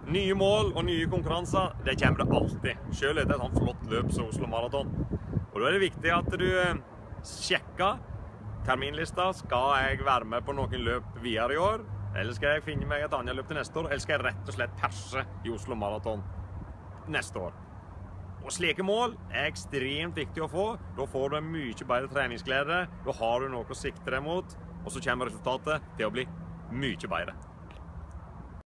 Nye mål og nye konkurranser, det kommer det alltid. Selv etter et sånt flott løp som Oslo Maraton. Og da er det viktig at du sjekker terminlista. Skal jeg være med på noen løp videre i år? Eller skal jeg finne meg et annet løp til neste år? Eller skal jeg rett og slett perse i Oslo Maraton neste år? Og slike mål er ekstremt viktig å få. Da får du en mye bedre treningsglede. Da har du noe å sikte deg mot. Og så kommer resultatet til å bli mye bedre.